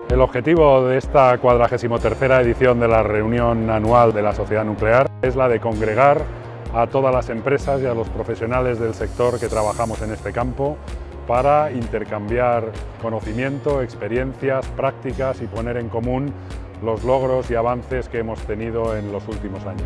El objetivo de esta 43ª edición de la reunión anual de la Sociedad Nuclear es la de congregar a todas las empresas y a los profesionales del sector que trabajamos en este campo para intercambiar conocimiento, experiencias, prácticas y poner en común los logros y avances que hemos tenido en los últimos años.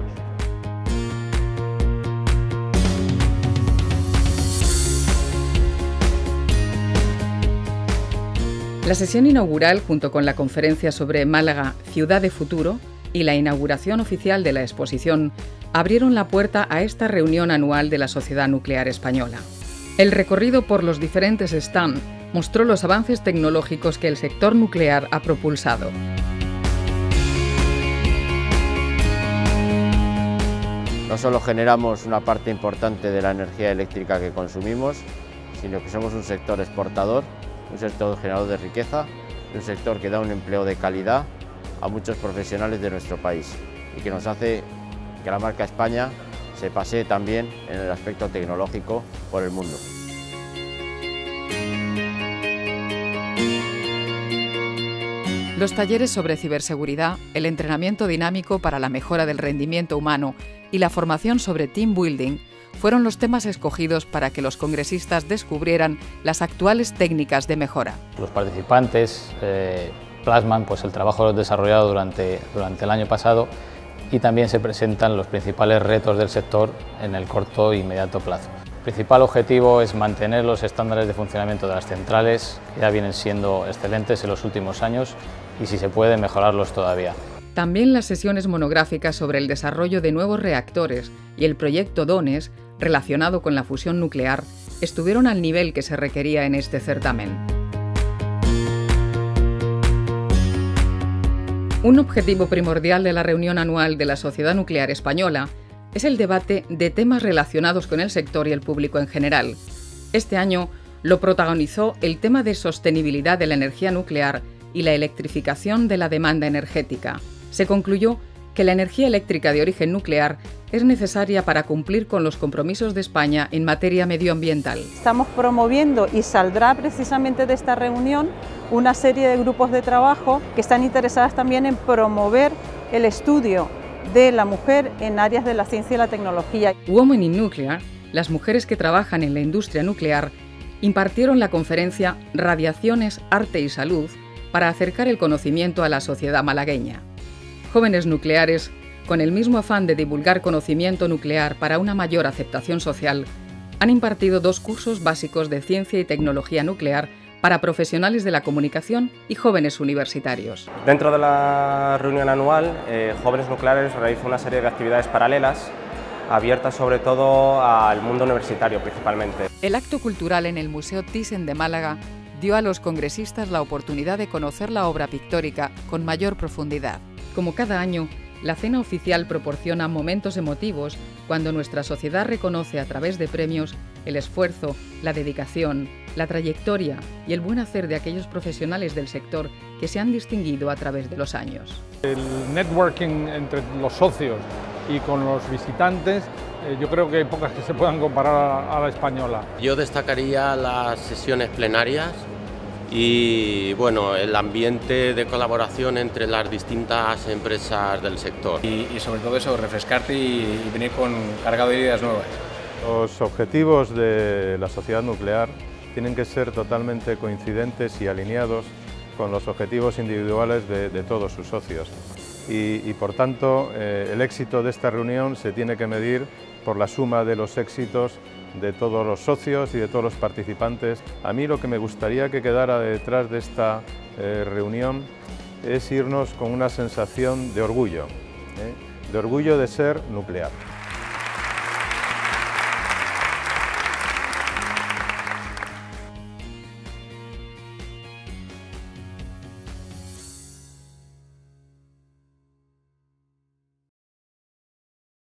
La sesión inaugural, junto con la conferencia sobre Málaga, Ciudad de Futuro, y la inauguración oficial de la exposición, abrieron la puerta a esta reunión anual de la Sociedad Nuclear Española. El recorrido por los diferentes stands mostró los avances tecnológicos que el sector nuclear ha propulsado. No solo generamos una parte importante de la energía eléctrica que consumimos, sino que somos un sector exportador, un sector generador de riqueza, un sector que da un empleo de calidad a muchos profesionales de nuestro país y que nos hace que la marca España se pasee también en el aspecto tecnológico por el mundo. Los talleres sobre ciberseguridad, el entrenamiento dinámico para la mejora del rendimiento humano y la formación sobre team building fueron los temas escogidos para que los congresistas descubrieran las actuales técnicas de mejora. Los participantes plasman el trabajo desarrollado durante el año pasado y también se presentan los principales retos del sector en el corto e inmediato plazo. El principal objetivo es mantener los estándares de funcionamiento de las centrales, que ya vienen siendo excelentes en los últimos años, y si se puede mejorarlos todavía. También las sesiones monográficas sobre el desarrollo de nuevos reactores y el proyecto DONES, relacionado con la fusión nuclear, estuvieron al nivel que se requería en este certamen. Un objetivo primordial de la reunión anual de la Sociedad Nuclear Española es el debate de temas relacionados con el sector y el público en general. Este año lo protagonizó el tema de sostenibilidad de la energía nuclear y la electrificación de la demanda energética. Se concluyó que la energía eléctrica de origen nuclear es necesaria para cumplir con los compromisos de España en materia medioambiental. Estamos promoviendo, y saldrá precisamente de esta reunión, una serie de grupos de trabajo que están interesadas también en promover el estudio de la mujer en áreas de la ciencia y la tecnología. Women in Nuclear, las mujeres que trabajan en la industria nuclear, impartieron la conferencia Radiaciones, Arte y Salud para acercar el conocimiento a la sociedad malagueña. Jóvenes nucleares, con el mismo afán de divulgar conocimiento nuclear para una mayor aceptación social, han impartido 2 cursos básicos de ciencia y tecnología nuclear para profesionales de la comunicación y jóvenes universitarios. Dentro de la reunión anual, Jóvenes Nucleares realiza una serie de actividades paralelas, abiertas sobre todo al mundo universitario principalmente. El acto cultural en el Museo Thyssen de Málaga dio a los congresistas la oportunidad de conocer la obra pictórica con mayor profundidad. Como cada año, la cena oficial proporciona momentos emotivos cuando nuestra sociedad reconoce a través de premios el esfuerzo, la dedicación, la trayectoria y el buen hacer de aquellos profesionales del sector que se han distinguido a través de los años. El networking entre los socios y con los visitantes, yo creo que hay pocas que se puedan comparar a la española. Yo destacaría las sesiones plenarias y bueno, el ambiente de colaboración entre las distintas empresas del sector. Y sobre todo eso, refrescarte y venir cargado de ideas nuevas. Los objetivos de la sociedad nuclear tienen que ser totalmente coincidentes y alineados con los objetivos individuales de todos sus socios. Y por tanto, el éxito de esta reunión se tiene que medir por la suma de los éxitos de todos los socios y de todos los participantes. A mí lo que me gustaría que quedara detrás de esta reunión es irnos con una sensación de orgullo de ser nuclear.